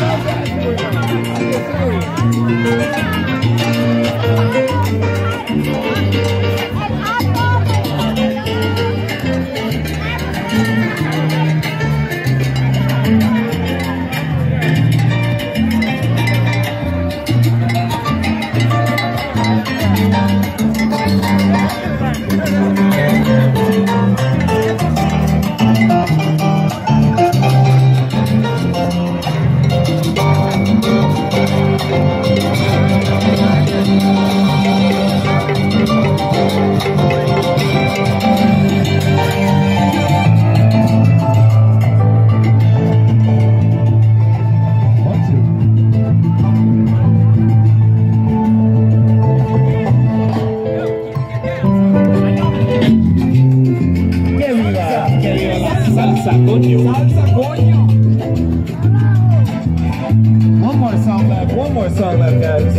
Salsa, coño. Salsa, coño. One more song left, guys.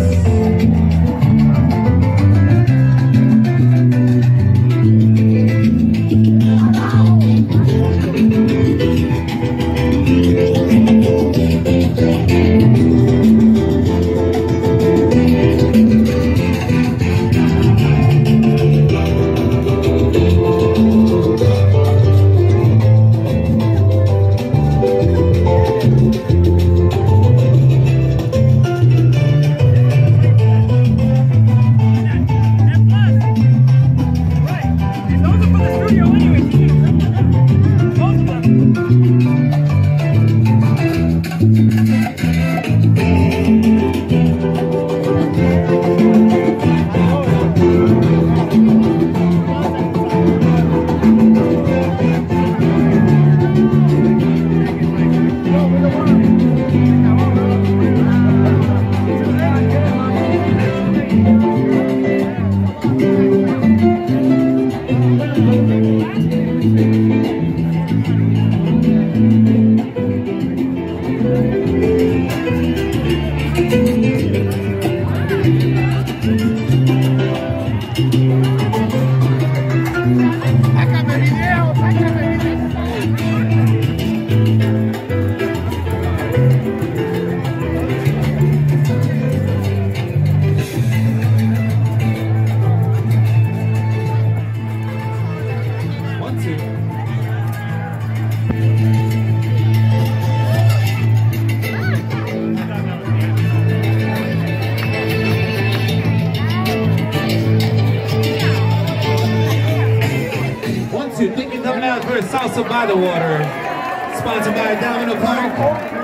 Salsa by the water, sponsored by Domino Park.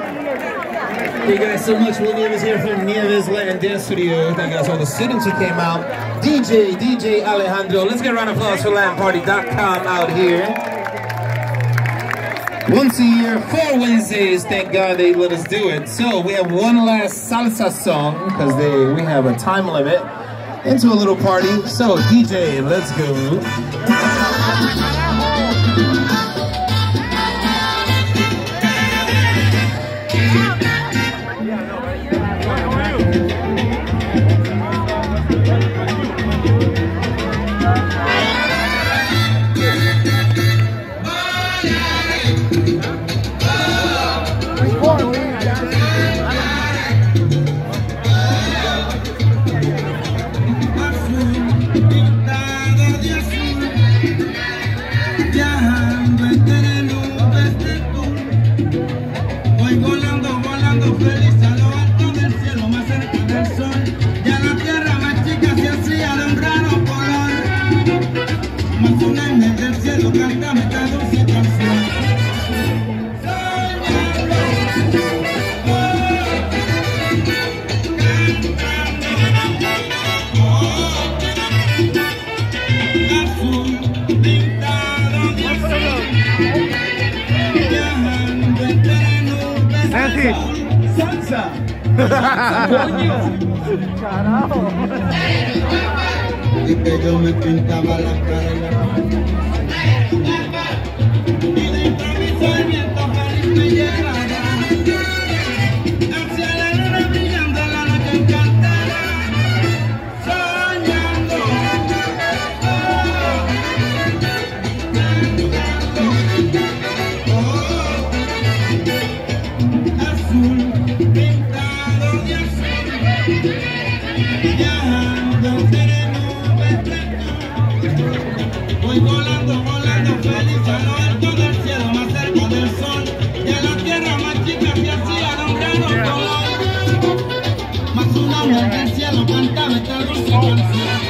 Thank you guys so much. Wil Nieves here from Nieves Latin Dance Studio. Thank you guys all the students who came out. DJ Alejandro. Let's get a round of applause for LatinParty.com out here. Once a year, 4 Wednesdays. Thank God they let us do it. So we have one last salsa song because we have a time limit into a little party. So DJ, let's go. Salsa. Carajo. Y que yo me pintaba la cara y la mano. Y de improviso el viento feliz me llevará hacia la luna brillando, la noche encantada, soñando. Azul. ángel del cielo cantaba esta dulce canción.